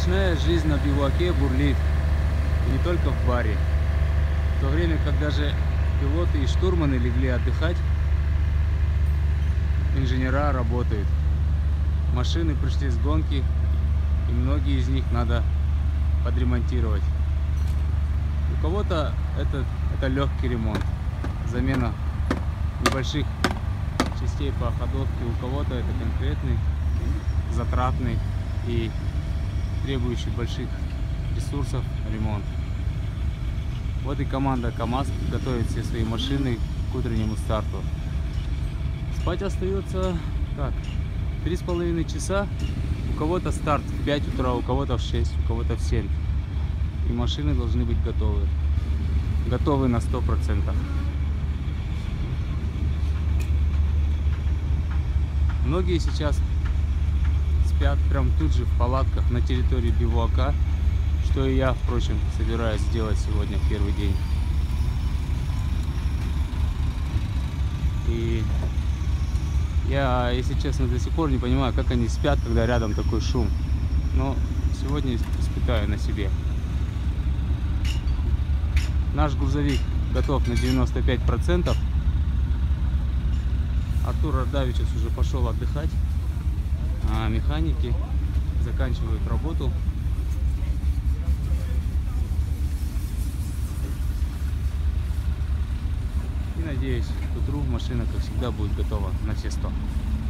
Ночная жизнь на бивуаке бурлит, и не только в баре. В то время как даже пилоты и штурманы легли отдыхать, инженера работают. Машины пришли с гонки, и многие из них надо подремонтировать. У кого-то это легкий ремонт, замена небольших частей по ходовке, у кого-то это конкретный, затратный и требующий больших ресурсов ремонт. Вот и команда КАМАЗ готовит все свои машины к утреннему старту. Спать остается как 3,5 часа. У кого-то старт в 5 утра, у кого-то в 6, у кого-то в 7. И машины должны быть готовы. Готовы на 100%. Многие сейчас спят прям тут же в палатках на территории бивуака, что и я, впрочем, собираюсь сделать сегодня в первый день. И я, если честно, до сих пор не понимаю, как они спят, когда рядом такой шум. Но сегодня испытаю на себе. Наш грузовик готов на 95%. Артур Ардавичус уже пошел отдыхать. А механики заканчивают работу. И надеюсь, к утру машина, как всегда, будет готова на все 100.